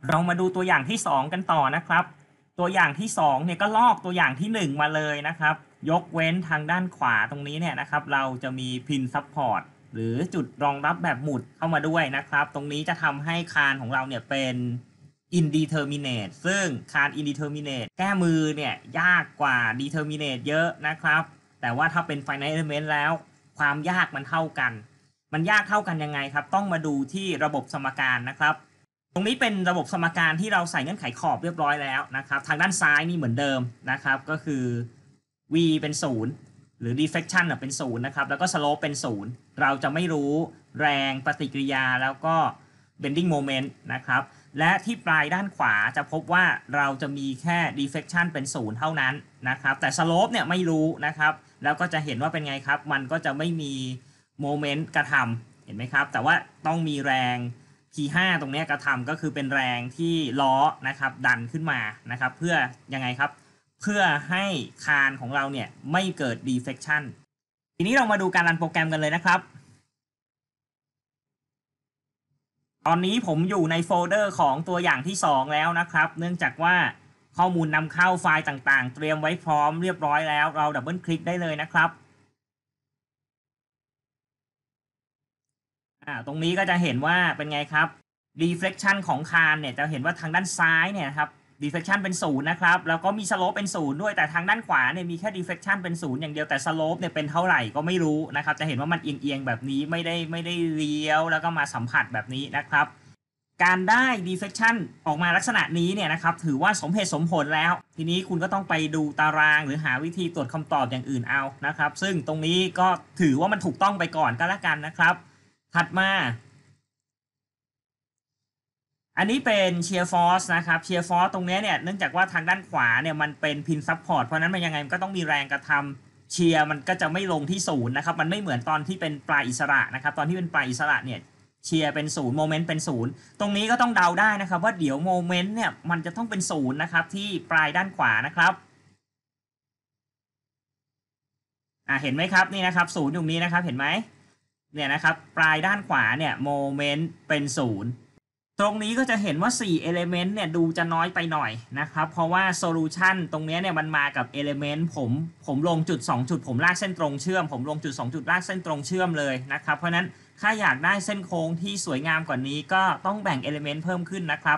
เรามาดูตัวอย่างที่2กันต่อนะครับตัวอย่างที่2เนี่ยก็ลอกตัวอย่างที่1มาเลยนะครับยกเว้นทางด้านขวาตรงนี้เนี่ยนะครับเราจะมี Pin Support หรือจุดรองรับแบบหมุดเข้ามาด้วยนะครับตรงนี้จะทำให้คานของเราเนี่ยเป็น Indeterminate ซึ่งคาน Indeterminate แก้มือเนี่ยยากกว่า Determinate เยอะนะครับแต่ว่าถ้าเป็น Finite Element แล้วความยากมันเท่ากันมันยากเท่ากันยังไงครับต้องมาดูที่ระบบสมการนะครับตรงนี้เป็นระบบสมการที่เราใส่เงื่อนไขขอบเรียบร้อยแล้วนะครับทางด้านซ้ายนี่เหมือนเดิมนะครับก็คือ v เป็น0หรือ deflection เป็น0นะครับแล้วก็ slope เป็น0เราจะไม่รู้แรงปฏิกิริยาแล้วก็ bending moment นะครับและที่ปลายด้านขวาจะพบว่าเราจะมีแค่ deflection เป็น0เท่านั้นนะครับแต่ slope เนี่ยไม่รู้นะครับแล้วก็จะเห็นว่าเป็นไงครับมันก็จะไม่มี moment กระทำเห็นไหมครับแต่ว่าต้องมีแรง P5 ตรงนี้กระทำก็คือเป็นแรงที่ล้อนะครับดันขึ้นมานะครับเพื่อยังไงครับเพื่อให้คานของเราเนี่ยไม่เกิด deflection ทีนี้เรามาดูการรันโปรแกรมกันเลยนะครับตอนนี้ผมอยู่ในโฟลเดอร์ของตัวอย่างที่2แล้วนะครับเนื่องจากว่าข้อมูลนำเข้าไฟล์ต่างๆเตรียมไว้พร้อมเรียบร้อยแล้วเราดับเบิลคลิกได้เลยนะครับตรงนี้ก็จะเห็นว่าเป็นไงครับ deflection ของคานเนี่ยจะเห็นว่าทางด้านซ้ายเนี่ยครับ deflection เป็น0นะครับแล้วก็มี slope เป็น0ด้วยแต่ทางด้านขวาเนี่ยมีแค่ deflection เป็น0อย่างเดียวแต่ slope เนี่ยเป็นเท่าไหร่ก็ไม่รู้นะครับจะเห็นว่ามันเอียงๆแบบนี้ไม่ได้เลี้ยวแล้วก็มาสัมผัสแบบนี้นะครับการได้ deflection ออกมาลักษณะนี้เนี่ยนะครับถือว่าสมเหตุสมผลแล้วทีนี้คุณก็ต้องไปดูตารางหรือหาวิธีตรวจคำตอบอย่างอื่นเอานะครับซึ่งตรงนี้ก็ถือว่ามันถูกต้องไปก่อนก็แล้วกันนะครับถัดมาอันนี้เป็นเชียร์ฟอร์สนะครับเชียร์ฟอร์สตรงนี้เนี่ยเนื่องจากว่าทางด้านขวาเนี่ยมันเป็นพินซับพอร์ตเพราะนั้นมันยังไงมันก็ต้องมีแรงกระทำเชียร์มันก็จะไม่ลงที่ศูนย์นะครับมันไม่เหมือนตอนที่เป็นปลายอิสระนะครับตอนที่เป็นปลายอิสระเนี่ยเชียร์เป็นศูนย์โมเมนต์เป็นศูนย์ตรงนี้ก็ต้องเดาได้นะครับว่าเดี๋ยวโมเมนต์เนี่ยมันจะต้องเป็นศูนย์นะครับที่ปลายด้านขวานะครับเห็นไหมครับนี่นะครับศูนย์ตรงนี้นะครับเห็นไหมเนี่ยนะครับปลายด้านขวาเนี่ยโมเมนต์เป็นศูนย์ตรงนี้ก็จะเห็นว่า4 element เนี่ยดูจะน้อยไปหน่อยนะครับเพราะว่า solution ตรงนี้เนี่ยมันมากับ element ผมลงจุด2จุดผมลากเส้นตรงเชื่อมผมลงจุด2จุดลากเส้นตรงเชื่อมเลยนะครับเพราะนั้นถ้าอยากได้เส้นโค้งที่สวยงามกว่านี้ก็ต้องแบ่ง element เพิ่มขึ้นนะครับ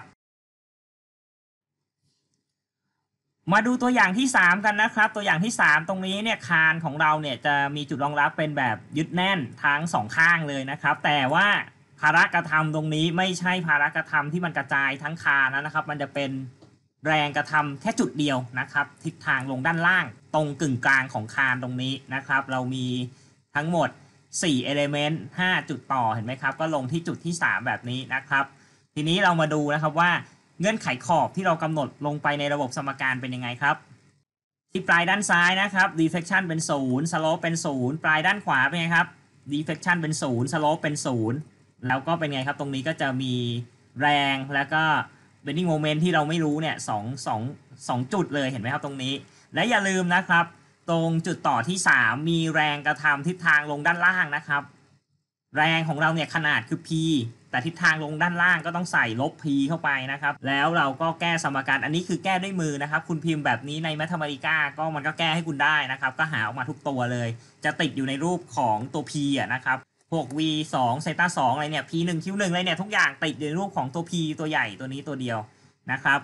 มาดูตัวอย่างที่3กันนะครับตัวอย่างที่3ตรงนี้เนี่ยคานของเราเนี่ยจะมีจุดรองรับเป็นแบบยึดแน่นทั้ง2ข้างเลยนะครับแต่ว่าภาระกระทำตรงนี้ไม่ใช่ภาระกระทำที่มันกระจายทั้งคานนะครับมันจะเป็นแรงกระทำแค่จุดเดียวนะครับทิศทางลงด้านล่างตรงกึ่งกลางของคานตรงนี้นะครับเรามีทั้งหมด4 element 5 จุดต่อเห็นไหมครับก็ลงที่จุดที่3แบบนี้นะครับทีนี้เรามาดูนะครับว่าเงื่อนไขขอบที่เรากำหนดลงไปในระบบสมการเป็นยังไงครับที่ปลายด้านซ้ายนะครับ deflection เป็น0 slope เป็น0ปลายด้านขวาเป็นไงครับ deflection เป็น0 slope เป็น0แล้วก็เป็นไงครับตรงนี้ก็จะมีแรงแล้วก็ bending moment ที่เราไม่รู้เนี่ย2จุดเลยเห็นไหมครับตรงนี้และอย่าลืมนะครับตรงจุดต่อที่3มีแรงกระทำทิศทางลงด้านล่างนะครับแรงของเราเนี่ยขนาดคือ p แต่ทิศทางลงด้านล่างก็ต้องใส่ลบ p เข้าไปนะครับแล้วเราก็แก้สมการอันนี้คือแก้ด้วยมือนะครับคุณพิมพ์แบบนี้ใน Mathematica ก็มันก็แก้ให้คุณได้นะครับก็หาออกมาทุกตัวเลยจะติดอยู่ในรูปของตัว p นะครับพวก v 2เซตา2อะไรเนี่ย p 1 q 1อะไรเนี่ยทุกอย่างติดอยู่ในรูปของตัว p ตัวใหญ่ตัวนี้ตัวเดียวนะครับ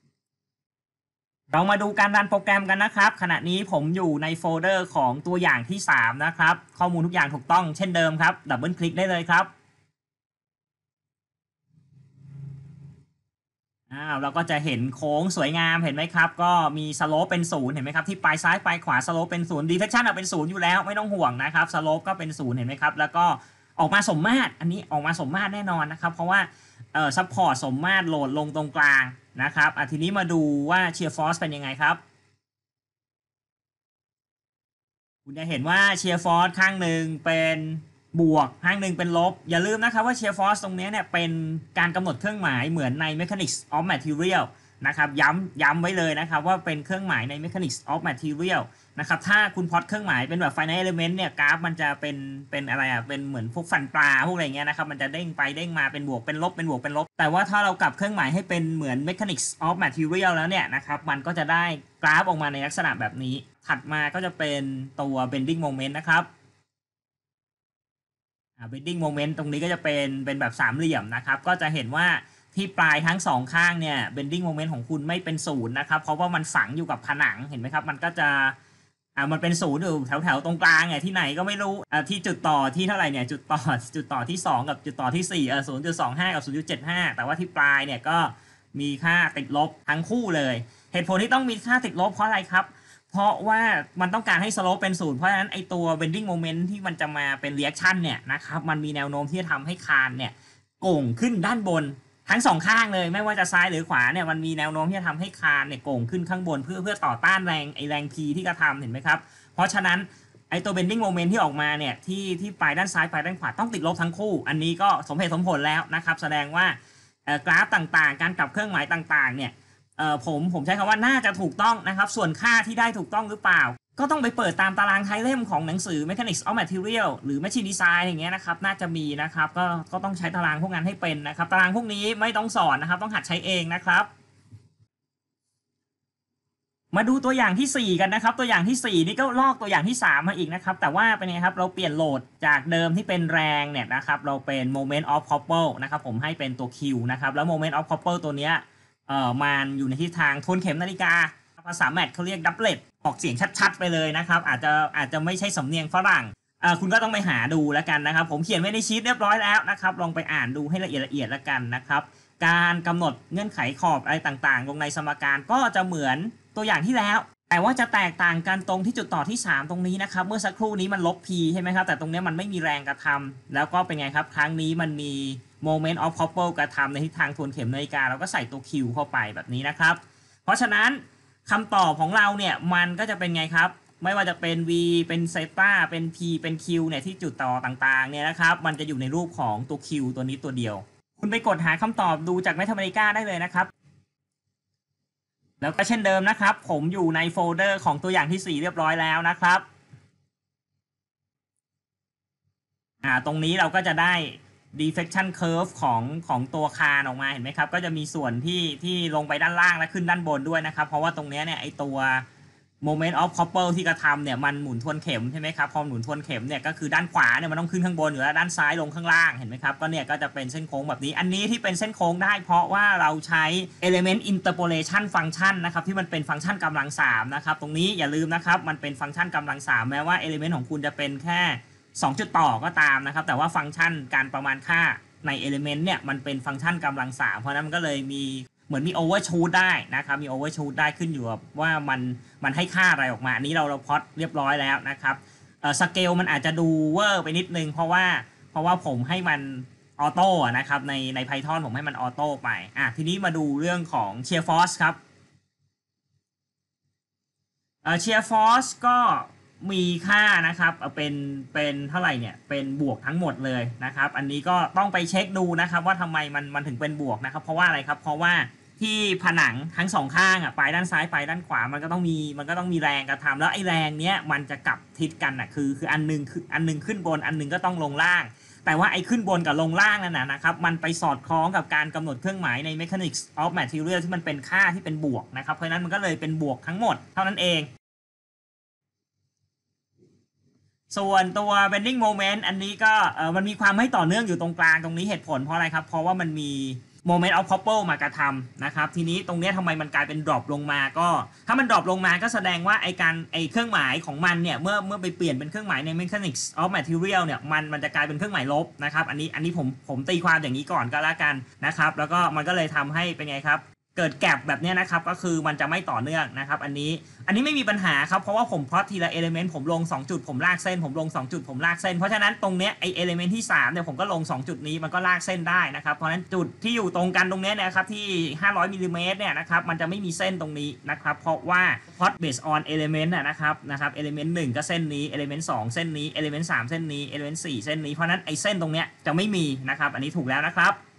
เรามาดูการรันโปรแกรมกันนะครับขณะนี้ผมอยู่ในโฟลเดอร์ของตัวอย่างที่3นะครับข้อมูลทุกอย่างถูกต้องเช่นเดิมครับดับเบิลคลิกได้เลยครับเราก็จะเห็นโค้งสวยงามเห็นไหมครับก็มีสโลปเป็น0เห็นไหมครับที่ปลายซ้ายปลายขวาสโลปเป็น0 deflection เป็น0อยู่แล้วไม่ต้องห่วงนะครับสโลปก็เป็น0เห็นไหมครับแล้วก็ออกมาสมมาตรอันนี้ออกมาสมมาตรแน่นอนนะครับเพราะว่าซัพพอร์ตสมมาตรโหลดลงตรงกลางนะครับทีนี้มาดูว่าเชียร์ฟอร์สเป็นยังไงครับคุณจะเห็นว่าเชียร์ฟอร์สข้างหนึ่งเป็นบวกข้างหนึ่งเป็นลบอย่าลืมนะครับว่าเชียร์ฟอร์สตรงนี้เนี่ยเป็นการกำหนดเครื่องหมายเหมือนใน Mechanics of Material นะครับย้ำไว้เลยนะครับว่าเป็นเครื่องหมายใน Mechanics of Material นะครับถ้าคุณพล็อตเครื่องหมายเป็นแบบ finite element เนี่ยกราฟมันจะเป็นอะไรอ่ะเป็นเหมือนพวกฟันปลาพวกอะไรเงี้ยนะครับมันจะเด้งไปเด้งมาเป็นบวกเป็นลบเป็นบวกเป็นลบแต่ว่าถ้าเรากลับเครื่องหมายให้เป็นเหมือน mechanics of material แล้วเนี่ยนะครับมันก็จะได้กราฟออกมาในลักษณะแบบนี้ถัดมาก็จะเป็นตัว bending moment นะครับbending moment ตรงนี้ก็จะเป็นแบบสามเหลี่ยมนะครับก็จะเห็นว่าที่ปลายทั้งสองข้างเนี่ย bending moment ของคุณไม่เป็นศูนย์นะครับเพราะว่ามันฝังอยู่กับผนังเห็นไหมครับมันก็จะมันเป็นศูนย์อยู่แถวตรงกลางไงที่ไหนก็ไม่รู้ที่จุดต่อที่เท่าไหร่เนี่ยจุดต่อที่2กับจุดต่อที่40.25 กับ 0.75 แต่ว่าที่ปลายเนี่ยก็มีค่าติดลบทั้งคู่เลยเหตุผลที่ต้องมีค่าติดลบเพราะอะไรครับเพราะว่ามันต้องการให้สโลปเป็นศูนย์เพราะฉะนั้นไอตัว bending moment ที่มันจะมาเป็น reaction เนี่ยนะครับมันมีแนวโน้มที่จะทำให้คานเนี่ยโก่งขึ้นด้านบนทั้งสองข้างเลยไม่ว่าจะซ้ายหรือขวาเนี่ยมันมีแนวโน้มที่จะทำให้คานเนี่ยโก่งขึ้นข้างบนเพื่อต่อต้านแรง P ที่กระทำเห็นไหมครับเพราะฉะนั้นไอตัว bending moment ที่ออกมาเนี่ยที่ปลายด้านซ้ายปลายด้านขวาต้องติดลบทั้งคู่อันนี้ก็สมเหตุสมผลแล้วนะครับแสดงว่ากราฟต่างๆการกลับเครื่องหมายต่างๆเนี่ยผมใช้คำว่าน่าจะถูกต้องนะครับส่วนค่าที่ได้ถูกต้องหรือเปล่าก็ต้องไปเปิดตามตารางท้ายเล่มของหนังสือ Mechanics of Material หรือ Machine Design อย่างเงี้ยนะครับน่าจะมีนะครับก็ต้องใช้ตารางพวกนั้นให้เป็นนะครับตารางพวกนี้ไม่ต้องสอนนะครับต้องหัดใช้เองนะครับมาดูตัวอย่างที่4กันนะครับตัวอย่างที่4นี่ก็ลอกตัวอย่างที่3มาอีกนะครับแต่ว่าเป็นไงครับเราเปลี่ยนโหลดจากเดิมที่เป็นแรงเนี่ยนะครับเราเป็น moment of couple นะครับผมให้เป็นตัว Q นะครับแล้ว moment of couple ตัวเนี้ยมันอยู่ในทิศทางทวนเข็มนาฬิกาภาษาแมทเขาเรียกดับเบิลออกเสียงชัดๆไปเลยนะครับอาจจะไม่ใช่สำเนียงฝรั่งคุณก็ต้องไปหาดูแล้วกันนะครับผมเขียนไว้ในชีทเรียบร้อยแล้วนะครับลองไปอ่านดูให้ละเอียดแล้วกันนะครับการกำหนดเงื่อนไขขอบอะไรต่างๆลงในสมการก็จะเหมือนตัวอย่างที่แล้วแต่ว่าจะแตกต่างกันตรงที่จุดต่อที่3ตรงนี้นะครับเมื่อสักครู่นี้มันลบ p ใช่ไหมครับแต่ตรงนี้มันไม่มีแรงกระทำแล้วก็เป็นไงครับครั้งนี้มันมี moment of couple กระทำในทิศทางทวนเข็มนาฬิกาเราก็ใส่ตัว q เข้าไปแบบนี้นะครับเพราะฉะนั้นคำตอบของเราเนี่ยมันก็จะเป็นไงครับไม่ว่าจะเป็น v เป็นเซตาเป็น p เป็น q เนี่ยที่จุดต่อต่างๆเนี่ยนะครับมันจะอยู่ในรูปของตัว q ตัวนี้ตัวเดียวคุณไปกดหาคำตอบดูจาก Mathematica ได้เลยนะครับแล้วก็เช่นเดิมนะครับผมอยู่ในโฟลเดอร์ของตัวอย่างที่4เรียบร้อยแล้วนะครับตรงนี้เราก็จะได้ deflection curve ของตัวคานออกมาเห็นไหมครับก็จะมีส่วนที่ลงไปด้านล่างและขึ้นด้านบนด้วยนะครับเพราะว่าตรงนี้เนี่ยไอตัว moment of couple ที่กระทำเนี่ยมันหมุนทวนเข็มใช่ไหมครับพอหมุนทวนเข็มเนี่ยก็คือด้านขวาเนี่ยมันต้องขึ้นข้างบนอยู่แล้วด้านซ้ายลงข้างล่างเห็นไหมครับก็เนี่ยก็จะเป็นเส้นโค้งแบบนี้อันนี้ที่เป็นเส้นโค้งได้เพราะว่าเราใช้ element interpolation function นะครับที่มันเป็นฟังก์ชันกำลัง3นะครับตรงนี้อย่าลืมนะครับมันเป็นฟังก์ชันกำลัง3แม้ว่า element ของคุณจะเป็นแค่2จุดต่อก็ตามนะครับแต่ว่าฟังก์ชันการประมาณค่าใน element เนี่ยมันเป็นฟังก์ชันกำลัง3เพราะนั้นมันก็เลยมีเหมือนมี overshoot ได้นะครับมี overshoot ได้ขึ้นอยู่กับว่ามันให้ค่าอะไรออกมาอันนี้เราพล็อตเรียบร้อยแล้วนะครับสเกลมันอาจจะดูเวอร์ไปนิดนึงเพราะว่าผมให้มันออโต้นะครับใน Python ผมให้มันออโต้ไปทีนี้มาดูเรื่องของ shear force ครับshear force ก็มีค่านะครับเป็นเท่าไหร่เนี่ยเป็นบวกทั้งหมดเลยนะครับอันนี้ก็ต้องไปเช็คดูนะครับว่าทำไมมันถึงเป็นบวกนะครับเพราะว่าอะไรครับเพราะว่าที่ผนังทั้งสองข้างปลายด้านซ้ายปลายด้านขวามันก็ต้องมีแรงกระทำแล้วไอ้แรงเนี้ยมันจะกลับทิศกันคืออันนึงขึ้นบนอันนึงก็ต้องลงล่างแต่ว่าไอ้ขึ้นบนกับลงล่างนั่นนะครับมันไปสอดคล้องกับการกำหนดเครื่องหมายใน Mechanics of Material ที่มันเป็นค่าที่เป็นบวกนะครับเพราะฉะนั้นมันก็เลยเป็นบวกทั้งหมดเท่านั้นเองส่วนตัว bending moment อันนี้ก็มันมีความไม่ต่อเนื่องอยู่ตรงกลางตรงนี้เหตุผลเพราะอะไรครับเพราะว่ามันมี moment of couple มากระทำนะครับทีนี้ตรงนี้ทำไมมันกลายเป็น drop ลงมาก็ถ้ามัน drop ลงมาก็แสดงว่าไอเครื่องหมายของมันเนี่ยเมื่อไปเปลี่ยนเป็นเครื่องหมายใน mechanics of material เนี่ยมันจะกลายเป็นเครื่องหมายลบนะครับอันนี้ผมตีความอย่างนี้ก่อนก็แล้วกันนะครับแล้วก็มันก็เลยทำให้เป็นไงครับเกิดแกลบแบบนี้นะครับก็คือมันจะไม่ต่อเนื่องนะครับอันนี้ไม่มีปัญหาครับเพราะว่าผมพล็อตทีละเอลิเมนต์ผมลง2จุดผมลากเส้นผมลง2จุดผมลากเส้นเพราะฉะนั้นตรงเนี้ยไอเอลิเมนต์ที่3เนี่ยผมก็ลง2จุดนี้มันก็ลากเส้นได้นะครับเพราะฉะนั้นจุดที่อยู่ตรงกันตรงเนี้ยนะครับที่500มิลลิเมตรเนี่ยนะครับมันจะไม่มีเส้นตรงนี้นะครับเพราะว่าพล็อต based on element นะครับเอลิเมนต์1ก็เส้นนี้เอลิเมนต์2เส้นนี้เอลิเมนต์3เส้นนี้เอลิเมนต์4เส้นนี้เพราะนั้นไอเส้นตรงเนี้ยจะไม่มีนะครับอันนี้ถูกแล้วนะครับ